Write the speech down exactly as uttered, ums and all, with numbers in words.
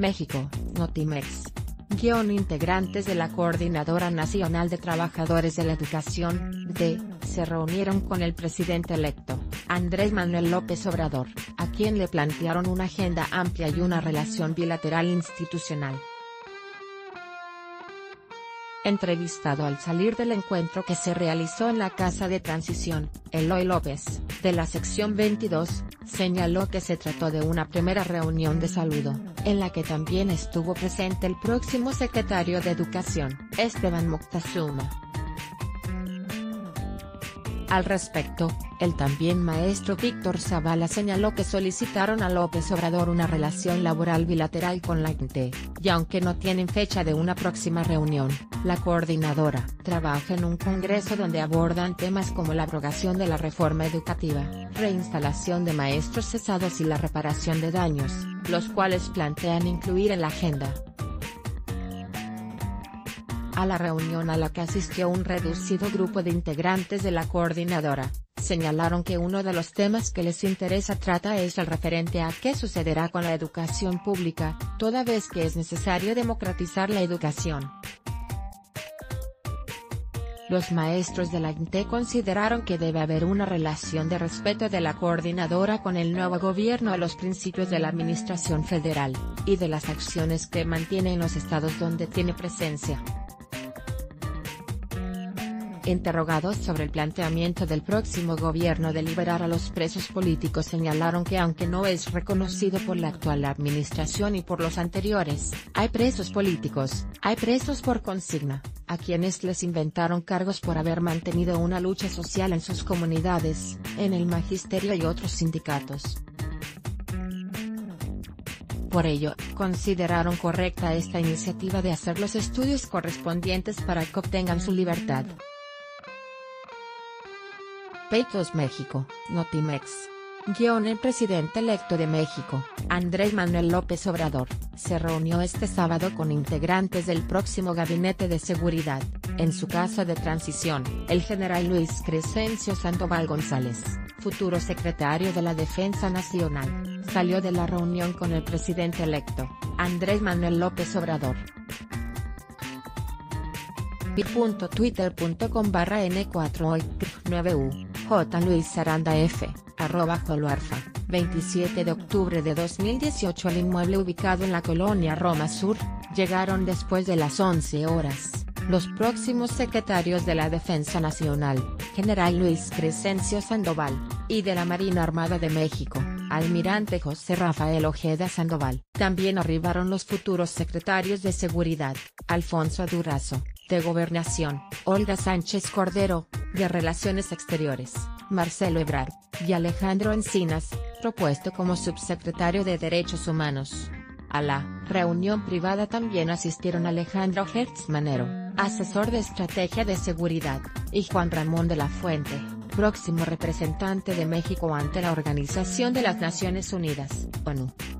México, Notimex. Guión integrantes de la Coordinadora Nacional de Trabajadores de la Educación, D, se reunieron con el presidente electo, Andrés Manuel López Obrador, a quien le plantearon una agenda amplia y una relación bilateral institucional. Entrevistado al salir del encuentro que se realizó en la Casa de Transición, Eloy López, de la sección veintidós, señaló que se trató de una primera reunión de saludo, en la que también estuvo presente el próximo secretario de Educación, Esteban Moctezuma. Al respecto, el también maestro Víctor Zavala señaló que solicitaron a López Obrador una relación laboral bilateral con la I N T E, y aunque no tienen fecha de una próxima reunión, la coordinadora trabaja en un congreso donde abordan temas como la abrogación de la reforma educativa, reinstalación de maestros cesados y la reparación de daños, los cuales plantean incluir en la agenda. A la reunión a la que asistió un reducido grupo de integrantes de la coordinadora, señalaron que uno de los temas que les interesa trata es el referente a qué sucederá con la educación pública, toda vez que es necesario democratizar la educación. Los maestros de la I N T E consideraron que debe haber una relación de respeto de la coordinadora con el nuevo gobierno a los principios de la administración federal, y de las acciones que mantiene en los estados donde tiene presencia. Interrogados sobre el planteamiento del próximo gobierno de liberar a los presos políticos, señalaron que aunque no es reconocido por la actual administración y por los anteriores, hay presos políticos, hay presos por consigna, a quienes les inventaron cargos por haber mantenido una lucha social en sus comunidades, en el magisterio y otros sindicatos. Por ello, consideraron correcta esta iniciativa de hacer los estudios correspondientes para que obtengan su libertad. Peitos México, Notimex. Guión El presidente electo de México, Andrés Manuel López Obrador, se reunió este sábado con integrantes del próximo Gabinete de Seguridad, en su casa de transición. El general Luis Crescencio Sandoval González, futuro secretario de la Defensa Nacional, salió de la reunión con el presidente electo, Andrés Manuel López Obrador. pi punto twitter punto com barra ene cuatro o nueve u, J. Luis Aranda F, arroba Joloarfa, veintisiete de octubre de dos mil dieciocho. Al inmueble ubicado en la colonia Roma Sur, llegaron después de las once horas, los próximos secretarios de la Defensa Nacional, general Luis Crescencio Sandoval, y de la Marina Armada de México, almirante José Rafael Ojeda Sandoval. También arribaron los futuros secretarios de Seguridad, Alfonso Durazo, de Gobernación, Olga Sánchez Cordero, de Relaciones Exteriores, Marcelo Ebrard, y Alejandro Encinas, propuesto como subsecretario de Derechos Humanos. A la reunión privada también asistieron Alejandro Hertz Manero, asesor de Estrategia de Seguridad, y Juan Ramón de la Fuente, próximo representante de México ante la Organización de las Naciones Unidas, ONU.